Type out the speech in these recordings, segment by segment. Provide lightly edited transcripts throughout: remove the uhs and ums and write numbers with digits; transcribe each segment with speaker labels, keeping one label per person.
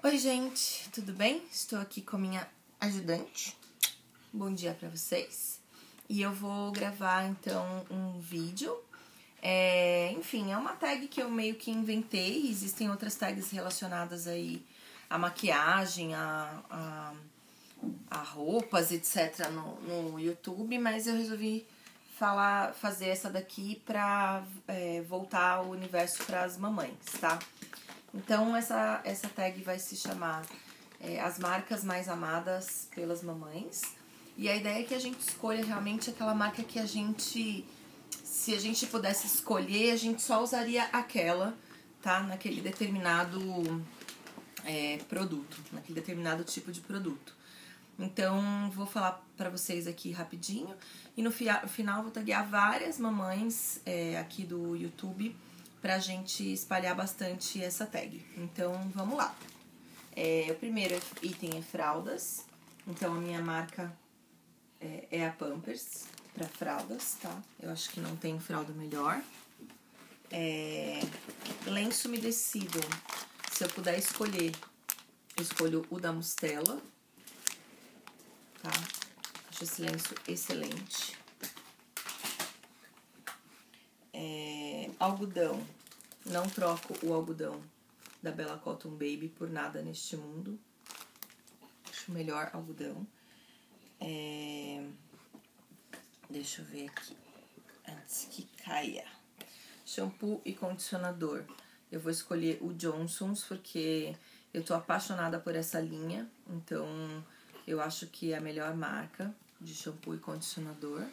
Speaker 1: Oi, gente, tudo bem? Estou aqui com a minha ajudante. Bom dia pra vocês. E eu vou gravar, então, um vídeo. Enfim, é uma tag que eu meio que inventei. Existem outras tags relacionadas aí à maquiagem, a roupas, etc. no YouTube, mas eu resolvi fazer essa daqui pra voltar o universo pras mamães, tá? Então, essa tag vai se chamar As Marcas Mais Amadas pelas Mamães. E a ideia é que a gente escolha realmente aquela marca que a gente, se a gente pudesse escolher, a gente só usaria aquela, tá? Naquele determinado produto, naquele determinado tipo de produto. Então, vou falar pra vocês aqui rapidinho. E no final vou taguear várias mamães aqui do YouTube pra gente espalhar bastante essa tag. Então, vamos lá. O primeiro item é fraldas. Então, a minha marca é a Pampers pra fraldas, tá? Eu acho que não tem fralda melhor. Lenço umedecido. Se eu puder escolher, eu escolho o da Mustela, tá? Acho esse lenço excelente. Algodão. Não troco o algodão da Bella Cotton Baby por nada neste mundo. Acho o melhor algodão. Deixa eu ver aqui. Antes que caia. Shampoo e condicionador. Eu vou escolher o Johnson's porque eu tô apaixonada por essa linha. Então, eu acho que é a melhor marca de shampoo e condicionador.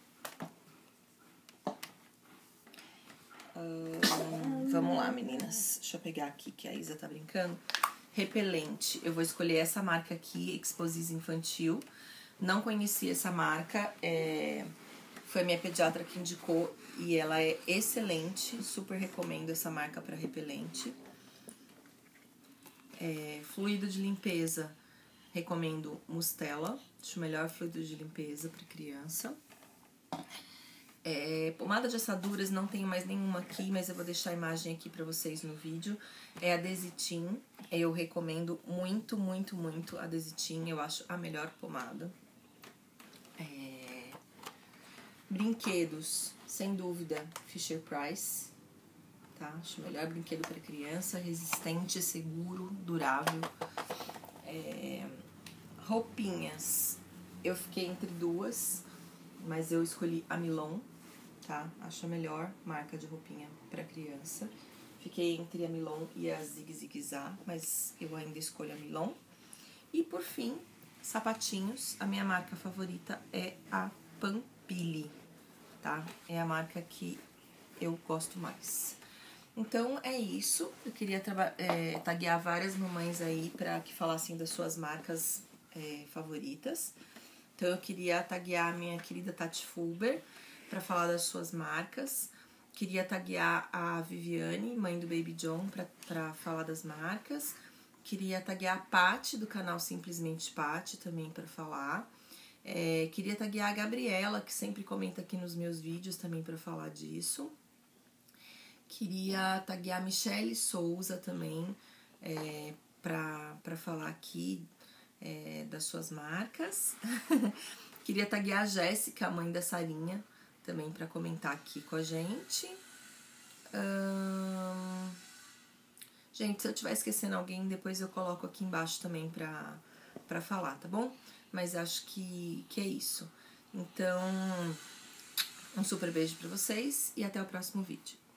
Speaker 1: Vamos lá, meninas. Deixa eu pegar aqui que a Isa tá brincando. Repelente. Eu vou escolher essa marca aqui, Exposise Infantil. Não conhecia essa marca. Foi a minha pediatra que indicou e ela é excelente. Super recomendo essa marca para repelente. Fluido de limpeza. Recomendo Mustela. Acho o melhor fluido de limpeza para criança. Pomada de assaduras, não tenho mais nenhuma aqui, mas eu vou deixar a imagem aqui pra vocês no vídeo. É a Desitin. Eu recomendo muito, muito, muito a Desitin. Eu acho a melhor pomada. Brinquedos, sem dúvida, Fisher-Price. Tá? Acho o melhor brinquedo pra criança. Resistente, seguro, durável. Roupinhas. Eu fiquei entre duas, mas eu escolhi a Milon. Tá? Acho a melhor marca de roupinha pra criança. Fiquei entre a Milon e a Zig Zig Zá, mas eu ainda escolho a Milon. E por fim, sapatinhos. A minha marca favorita é a Pampili, tá? É a marca que eu gosto mais. Então é isso. Eu queria taguear várias mamães aí pra que falassem das suas marcas favoritas. Então eu queria taguear a minha querida Tati Fulber para falar das suas marcas. Queria taguear a Viviane, mãe do Baby John, para falar das marcas. Queria taguear a Paty, do canal Simplesmente Paty, também para falar. Queria taguear a Gabriela, que sempre comenta aqui nos meus vídeos, também para falar disso. Queria taguear a Michelle Souza também, para falar aqui das suas marcas. Queria taguear a Jéssica, a mãe da Sarinha, também para comentar aqui com a gente. Gente, se eu estiver esquecendo alguém, depois eu coloco aqui embaixo também pra falar, tá bom? Mas acho que é isso. Então, um super beijo pra vocês e até o próximo vídeo.